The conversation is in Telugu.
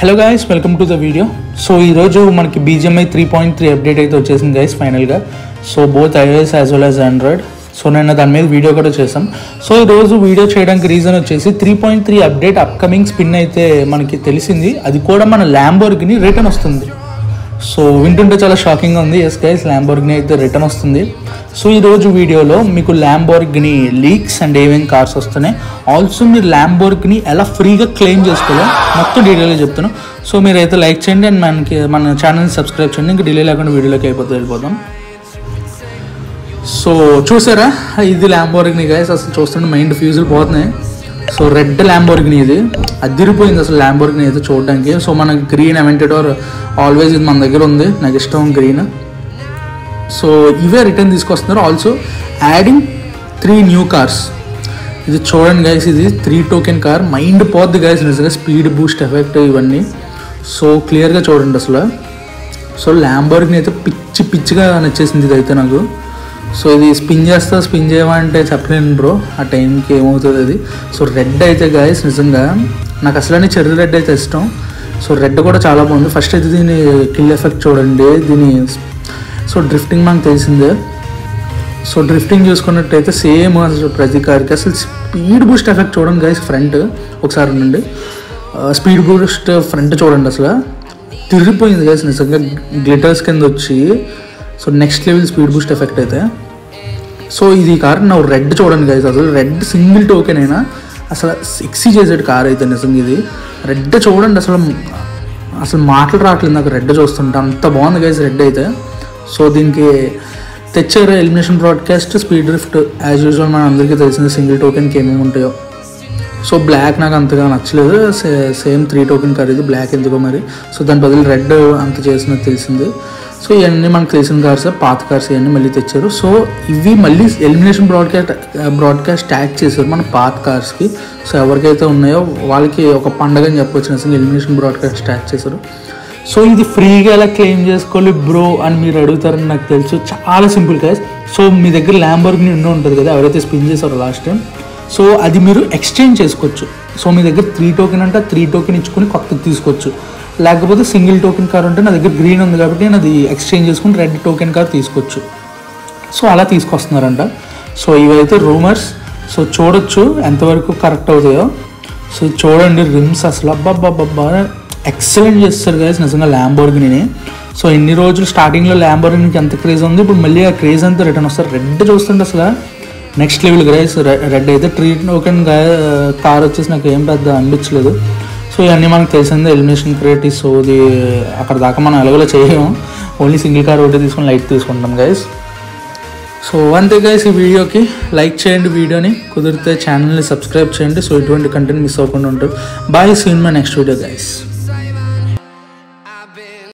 Hello guys, welcome to the video. So ఈరోజు మనకి BGMI 3.3 అప్డేట్ అయితే వచ్చేసింది గైస్ ఫైనల్గా. So both iOS as well as Android. So నేను దాని మీద వీడియో కూడా చేసాం. సో ఈరోజు వీడియో చేయడానికి రీజన్ వచ్చేసి 3.3 అప్డేట్ అప్కమింగ్ స్పిన్ అయితే మనకి తెలిసింది. అది కూడా మన ల్యాంబోర్గిని రిటర్న్ వస్తుంది. సో వింటుంటే చాలా షాకింగ్గా ఉంది. ఎస్ గైస్, ల్యాంబోర్గిని అయితే రిటర్న్ వస్తుంది. సో ఈరోజు వీడియోలో మీకు ల్యాంబోర్గిని లీక్స్ అండ్ ఏమేమి కార్స్ వస్తున్నాయి, ఆల్సో మీరు ల్యాంబోర్గిని ఎలా ఫ్రీగా క్లెయిమ్ చేసుకోవాలో మొత్తం డీటెయిల్గా చెప్తాను. సో మీరైతే లైక్ చేయండి అండ్ మన ఛానల్ని సబ్స్క్రైబ్ చేయండి. ఇంకా డిలే లేకుండా వీడియోలోకి వెళ్ళిపోతాం. సో చూసారా, ఇది ల్యాంబోర్గిని గైస్. అసలు చూస్తుంటే మైండ్ ఫ్యూజులు పోతున్నాయి. సో రెడ్ ల్యాంబోర్గిని, ఇది అదిరిపోయింది అసలు ల్యాంబోర్గిని అయితే చూడడానికి. సో మనకి గ్రీన్ అవెంటెడోర్ ఆల్వేస్ ఇది మన దగ్గర ఉంది, నాకు ఇష్టం గ్రీన్. సో ఇవే రిటర్న్ తీసుకొస్తున్నారు. Also adding 3 new cars. ఇది చూడండి గైస్, ఇది 3 టోకెన్ కార్. మైండ్ పోద్ది గైస్ నిజంగా, స్పీడ్ బూస్ట్ ఎఫెక్ట్ ఇవన్నీ. సో క్లియర్గా చూడండి అసలు. సో ల్యాంబోర్గిని అయితే పిచ్చిగా నచ్చేసింది ఇది అయితే నాకు. సో ఇది స్పిన్ చేయమంటే చెప్పలేను బ్రో, ఆ టైంకి ఏమవుతుంది అది. సో రెడ్ అయితే గైస్ నిజంగా నాకు అసలు చెర్రీ రెడ్ అయితే ఇష్టం. సో రెడ్ కూడా చాలా బాగుంది. ఫస్ట్ అయితే దీని కిల్ ఎఫెక్ట్ చూడండి, దీని సో డ్రిఫ్టింగ్ మనకు తెలిసిందే. సో డ్రిఫ్టింగ్ చూసుకున్నట్టయితే సేమ్ అసలు ప్రతి కార్కి. అసలు స్పీడ్ బూస్ట్ ఎఫెక్ట్ చూడండి గైస్, ఫ్రంట్ ఒకసారి నుండి స్పీడ్ బూస్ట్ ఫ్రంట్ చూడండి, అసలు తిరిగిపోయింది గైస్ నిజంగా, గ్లిటర్స్ కింద వచ్చి. So next level speed boost effect అయితే. సో ఇది కార్ నా రెడ్ చూడండి గైస్, అసలు రెడ్ సింగిల్ టోకెన్ అయినా అసలు ఎక్సీ చేసేది కార్ అయితే నిజంగా. ఇది రెడ్ చూడండి, అసలు మాటలు రావట్లేదు నాకు రెడ్ చూస్తుంటే, అంత బాగుంది గైస్ రెడ్ అయితే. సో దీనికి తెచ్చారు elimination broadcast, speed drift as usual మన అందరికీ తెలిసింది, సింగిల్ టోకెన్కి ఏమేమి ఉంటాయో. సో బ్లాక్ నాకు అంతగా నచ్చలేదు, సేమ్ 3 టోకెన్ కార్ ఇది, బ్లాక్ ఎందుకో మరి. సో దాని బదులు రెడ్ అంత చేసినట్టు తెలిసింది. సో ఇవన్నీ మనకు తెలిసిన కార్స్, పాత కార్స్ ఇవన్నీ మళ్ళీ తెచ్చారు. సో ఇవి మళ్ళీ ఎలిమినేషన్ బ్రాడ్కాస్ట్ యాడ్ చేశారు మన పాత కార్స్కి. సో ఎవరికైతే ఉన్నాయో వాళ్ళకి ఒక పండగ అని చెప్పొచ్చు, అసలు ఎలిమినేషన్ బ్రాడ్కాస్ట్ యాడ్ చేశారు. సో ఇది ఫ్రీగా ఎలా క్లెయిమ్ చేసుకోవాలి బ్రో అని మీరు అడుగుతారని నాకు తెలుసు. చాలా సింపుల్ గైస్. సో మీ దగ్గర ల్యాంబోర్గిని ఉంటుంది కదా, ఎవరైతే స్పిన్ చేశారో లాస్ట్ టైం, సో అది మీరు ఎక్స్చేంజ్ చేసుకోవచ్చు. సో మీ దగ్గర 3 టోకెన్ అంటే 3 టోకెన్ ఇచ్చుకొని కొత్తది తీసుకోవచ్చు. లేకపోతే సింగిల్ టోకెన్ కార్ ఉంటే నా దగ్గర గ్రీన్ ఉంది కాబట్టి నేను అది ఎక్స్చేంజ్ చేసుకుని రెడ్ టోకెన్ కార్ తీసుకోవచ్చు. సో అలా తీసుకొస్తున్నారంట. సో ఇవైతే రూమర్స్. సో చూడొచ్చు ఎంతవరకు కరెక్ట్ అవుతాయో. సో చూడండి రిమ్స్ అసలు అబ్బాబ్బాబ్బా ఎక్సలెంట్ చేస్తారు గైస్ నిజంగా ల్యాంబోర్గిని. సో ఎన్ని రోజులు స్టార్టింగ్లో ల్యాంబోర్గినికి ఎంత క్రేజ్ ఉంది, ఇప్పుడు మళ్ళీ ఆ క్రేజ్ అంతా రిటర్న్ వస్తారు. రెడ్ చూస్తుంటే అసలు నెక్స్ట్ లెవెల్ గైస్. రెడ్ అయితే 3 టోకెన్ కార్ వచ్చేసి నాకు ఏం పెద్ద అనిపించలేదు. సో ఇవన్నీ మనకు తెలిసిందే, ఎలిమినేషన్ క్రియేటివ్. సో ఇది అక్కడ దాకా మనం ఎలాగోలా చేయము, ఓన్లీ సింగిల్ కార్ ఒకటి తీసుకొని లైట్ తీసుకుంటాం గైస్. సో అంతే గైస్, ఈ వీడియోకి లైక్ చేయండి, వీడియోని కుదిరితే ఛానల్ని సబ్స్క్రైబ్ చేయండి. సో ఇటువంటి కంటెంట్ మిస్ అవ్వకుండా ఉంటుంది. Bye, see you in my next video guys.